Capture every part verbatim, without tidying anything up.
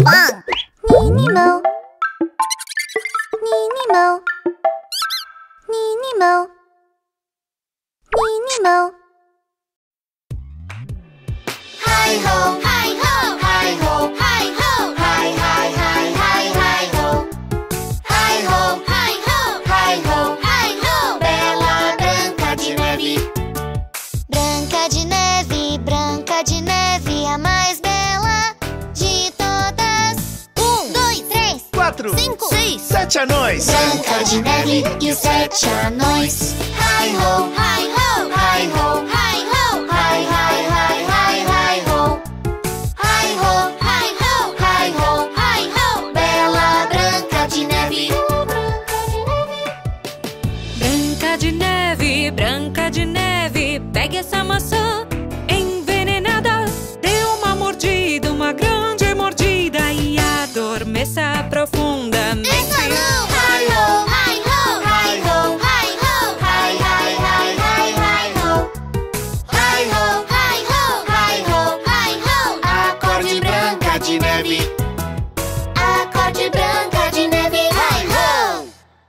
One. Ninimo. Ninimo. Ninimo. Ninimo. Hi ho, hi ho, hi ho, hi ho, hi hi hi hi hi ho. Hi ho, hi ho, hi ho, hi ho. Bela Branca de Neve. Branca de Neve, Branca de Neve, a mais bela de todas. Um, dois, três, Quatro, cinco, seis, sete anões. Branca de Neve e os sete anões. Hi ho, hi ho, hi ho, hi ho, hi hi hi hi hi ho. Hi ho, hi ho, hi ho, hi ho. Bela Branca de Neve. Branca de Neve, Branca de Neve, pegue essa maçã envenenada. Dê uma mordida, uma grande mordida e adormeça profundamente. Isso não! Hi ho, hi ho, hi ho, hi ho, hi hi hi hi hi ho. Hi ho, hi ho, hi ho, hi ho. Acorde Branca de Neve. Acorde Branca de Neve. Hi ho.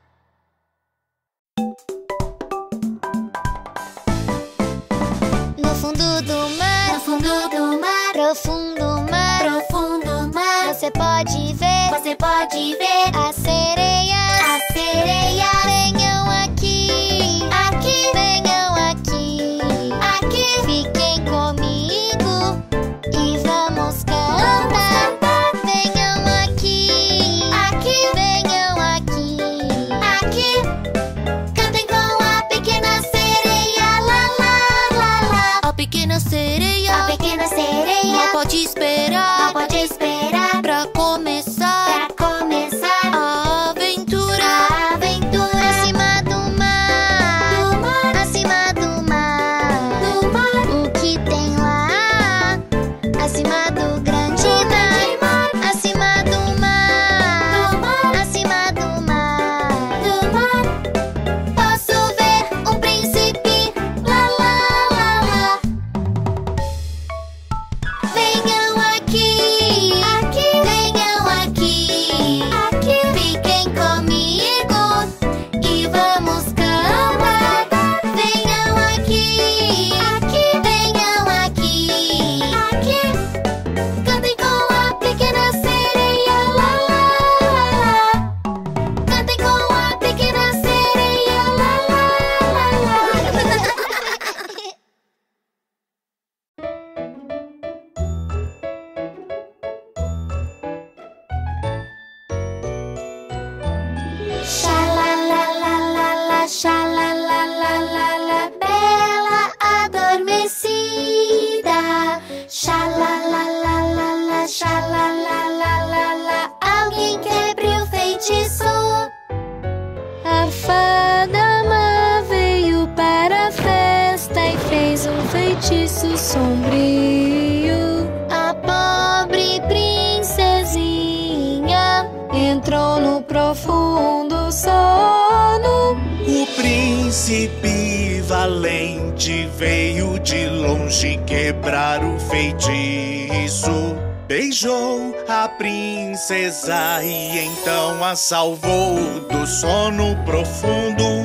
No fundo do mar, no fundo do mar, profundo mar, profundo mar, você pode ver, você pode ver as sereias, as sereias. Venham aqui, aqui, venham aqui, aqui. Fiquem comigo e vamos cantar. Venham aqui, aqui, venham aqui, aqui. Cantem com a pequena sereia, lá, lá, lá, lá. A pequena sereia, a pequena sereia, não pode esperar, não pode esperar pra começar, pra começar a aventura, a aventura. Acima do mar, do mar, acima do mar, do mar. O que tem lá? Acima do grande mar, acima do mar, do mar, acima do mar, do mar. Posso ver um príncipe, lá, lá, lá, lá. Venham aqui, aqui, venham aqui, aqui. Fiquem comigo e vamos cantar. Venham aqui, aqui, venham aqui, aqui. Cantem com a pequena sereia, lá, lá, lá, lá. Cantem com a pequena sereia, lá, lá, lá, lá. Xalalalala, xalalalala, bela adormecida. Xalalalala, xalalalala, alguém quebre o feitiço. A fada má veio para a festa e fez um feitiço sombrio. A pobre princesinha entrou no profundo sono. O príncipe valente veio de longe quebrar o feitiço. Beijou a princesa e então a salvou do sono profundo.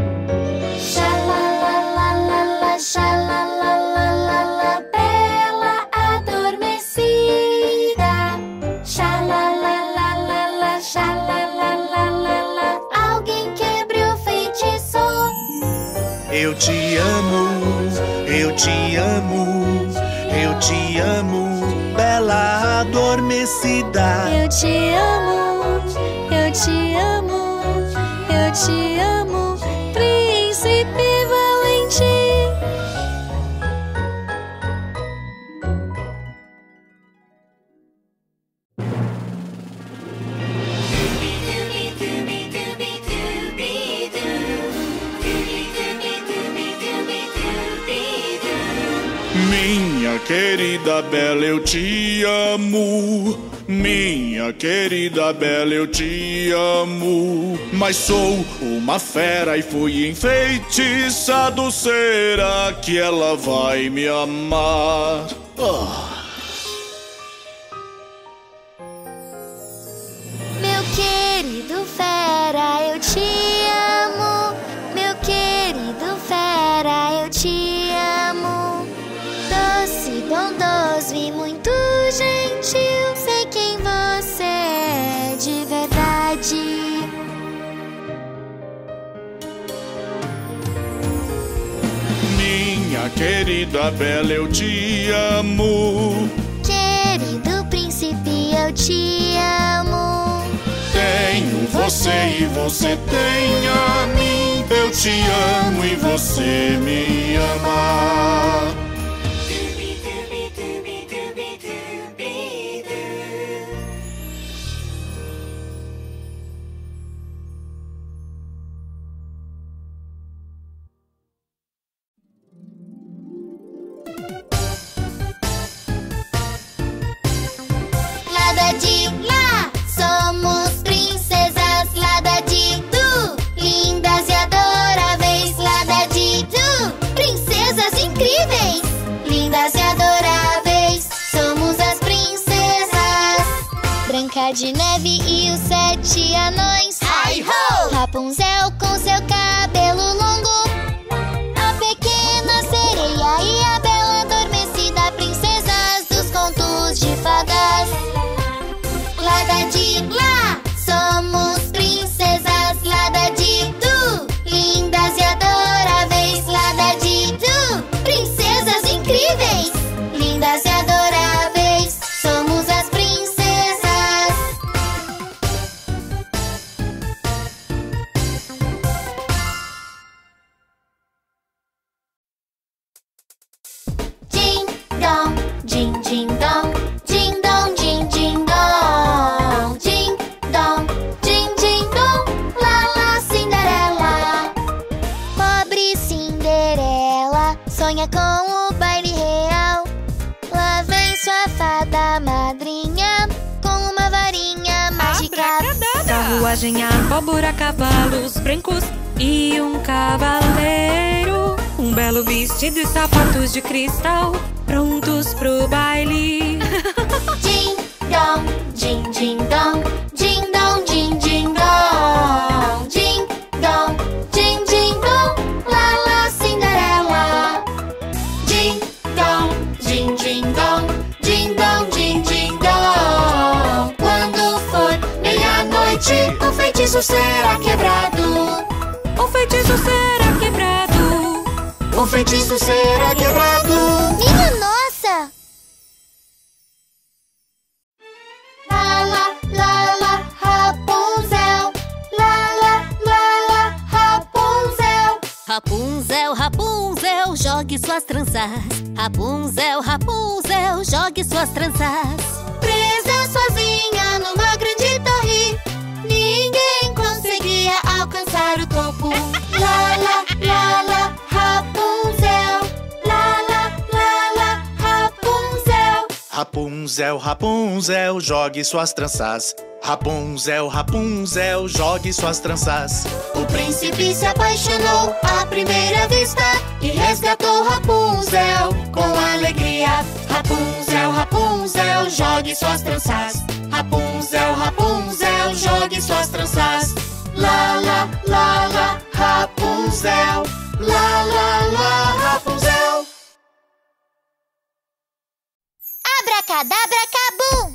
Xalalalala, xalalalala, bela adormecida. Xalalalala, xalalalala, alguém quebre o feitiço. Eu te amo, eu te amo, eu te amo, bela adormecida. Eu te amo, eu te amo, eu te amo, príncipe valente. Minha querida Bela, eu te amo. Minha querida Bela, eu te amo. Mas sou uma fera e fui enfeitiçado. Será que ela vai me amar? Oh. bondoso e muito gentil. Sei quem você é de verdade. Minha querida Bela, eu te amo. Querido príncipe, eu te amo. Tenho você e você tem a mim. Eu te amo e você me ama. Lada de lá, somos princesas. Lada de du, lindas e adoráveis. Lada de du, princesas incríveis, lindas e adoráveis. Somos as princesas. Branca de Neve e os sete anões. Hi-ho! Rapunzel com seu cabelo longo. A pequena sereia e a bela adormecida, princesas dos contos de fadas. Lada de lá, somos princesas. Lada de du, lindas e adoráveis. Lada de du, princesas incríveis, lindas e adoráveis. Somos as princesas. Ding dong, ding ding dong, ding dong, ding ding dong, ding dong, ding ding dong, lá lá Cinderela. Pobre Cinderela sonha com o baile real. Lá vem sua fada madrinha com uma varinha mágica. Carruagem, abóbora, cavalos brancos e um cavaleiro. Um belo vestido e sapatos de cristal, prontos pro baile. Ding dong, ding ding dong, ding dong, ding ding dong, ding dong, ding ding dong, lá lá Cinderela. Ding dong, ding ding dong, ding dong, ding ding dong. Quando for meia-noite, o feitiço será quebrado. O feitiço será quebrado. O feitiço será quebrado. Minha nossa! Lá lá lá lá Rapunzel, lá lá lá lá Rapunzel. Rapunzel, Rapunzel, jogue suas tranças. Rapunzel, Rapunzel, jogue suas tranças. Presa sozinha numa grande torre, ninguém conseguia alcançar o topo. Lá lá lá lá Rapunzel, lá lá lá lá Rapunzel. Rapunzel, Rapunzel, jogue suas tranças. Rapunzel, Rapunzel, jogue suas tranças. O príncipe se apaixonou à primeira vista e resgatou Rapunzel com alegria. Rapunzel, Rapunzel, jogue suas tranças. Rapunzel, Rapunzel, jogue suas tranças. Lá, lá, lá, lá, Rapunzel. Lá, lá, lá, Rapunzel. Abracadabra, cabum!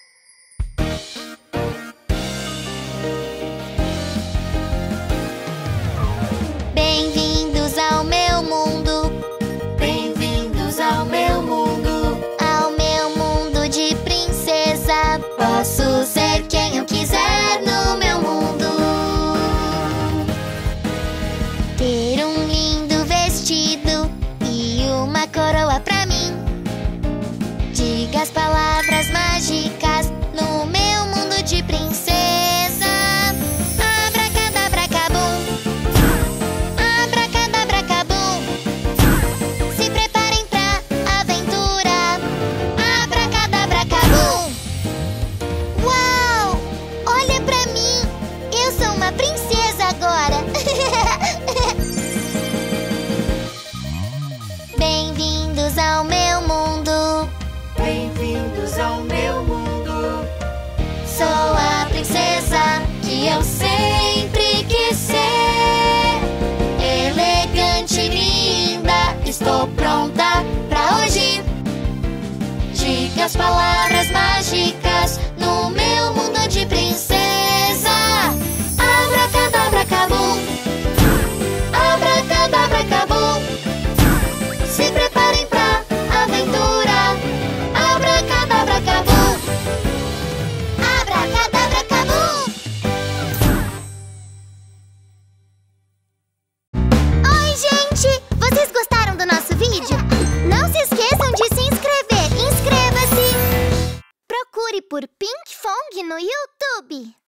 Bem-vindos ao meu mundo. Bem-vindos ao meu mundo. Ao meu mundo de princesa. Posso ser quem eu quiser no meu mundo. Ter um lindo vestido e uma coroa pra mim. Diga as palavras mágicas no meu mundo de princesa. Abracadabra, cabum. Abracadabra, cabum. Se preparem pra aventura. Abracadabra, cabum. Uau! Olha pra mim. Eu sou uma princesa agora. Bem-vindos ao meu mundo. Bem-vindos ao meu mundo. Sou a princesa que eu sempre quis ser. Elegante e linda, estou pronta pra hoje. palavras.